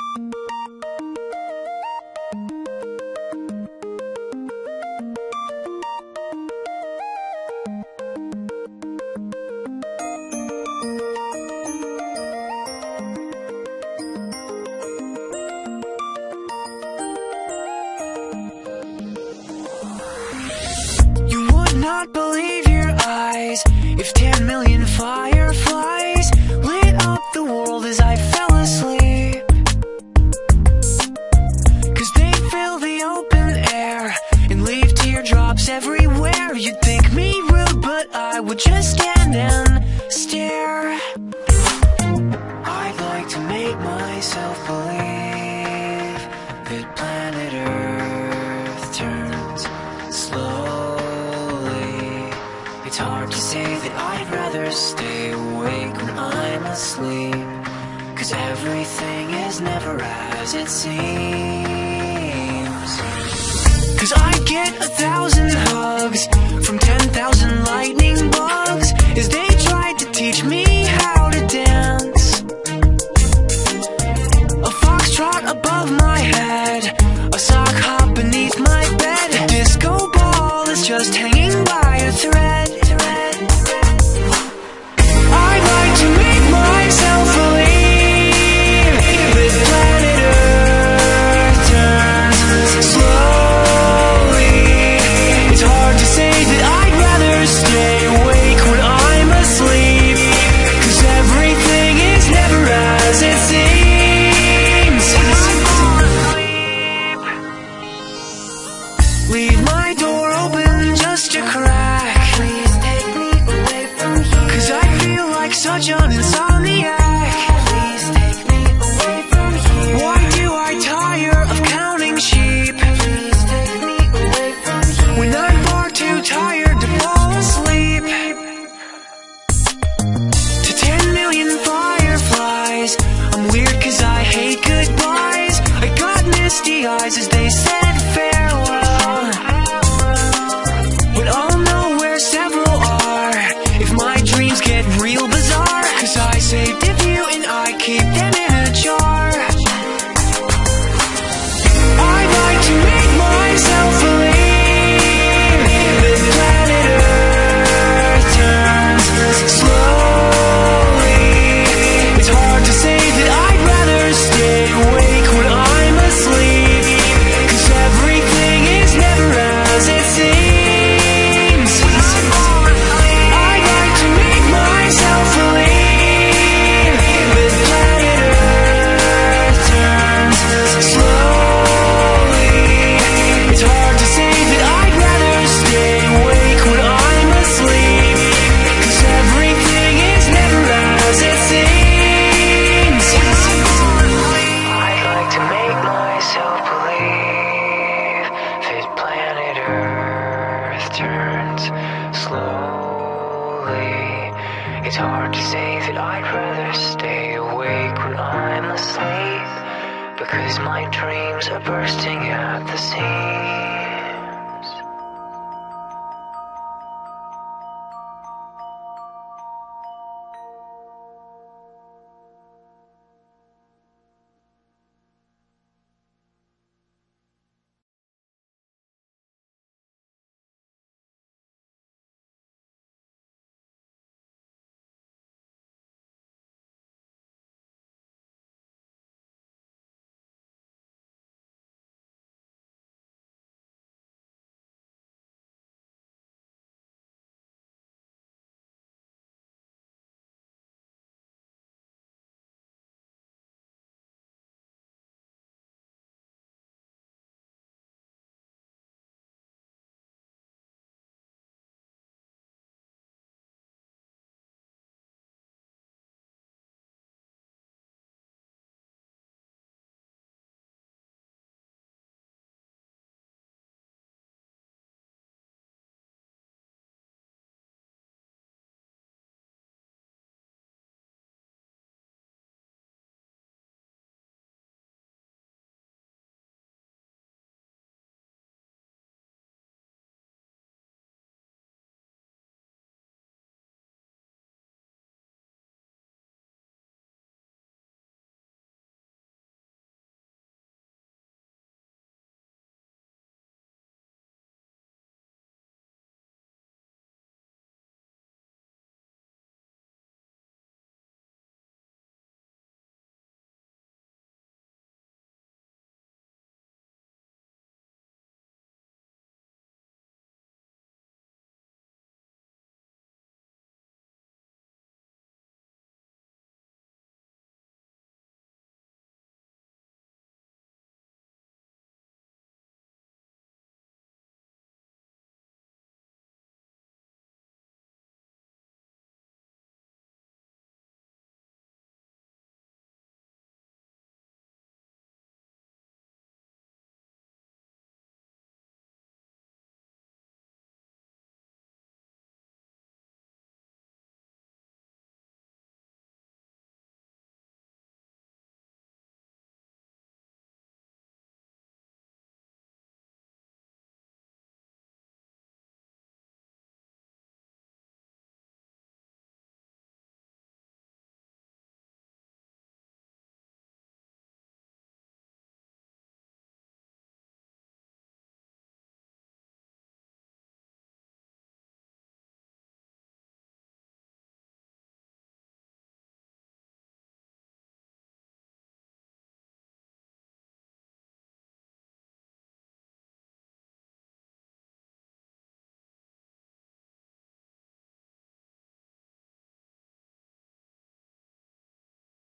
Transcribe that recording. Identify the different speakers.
Speaker 1: Not believe your eyes if 10 million fireflies lit up the world as I fell asleep. 'Cause they fill the open air and leave teardrops everywhere. You'd think me rude, but I would just stand and stare. I'd like to make myself believe that planet Earth turns slow. It's hard to say that I'd rather stay awake when I'm asleep, 'cause everything is never as it seems. 'Cause I get 1,000 hugs from 10,000 lightning bugs as they tried to teach me how to dance. A foxtrot above my head, a sock hop beneath my bed, a disco ball is just hanging by a thread. Leave my door open just a crack. Please take me away from here, 'cause I feel like such an insomniac. Please take me away from here. Why do I tire of counting sheep? Please take me away from here, when I'm far too tired to fall asleep. To 10 million fireflies, I'm weird 'cause I hate goodbyes. I got misty eyes as they said farewell. Saved a few and I keep them in a jar. I'd like to make myself believe that planet Earth turns slowly. It's hard to say that I'd rather stay awake when I'm asleep, 'cause everything is never as it seems. I'd like to make myself believe It's hard to say that I'd rather stay awake when I'm asleep, because my dreams are bursting at the seams.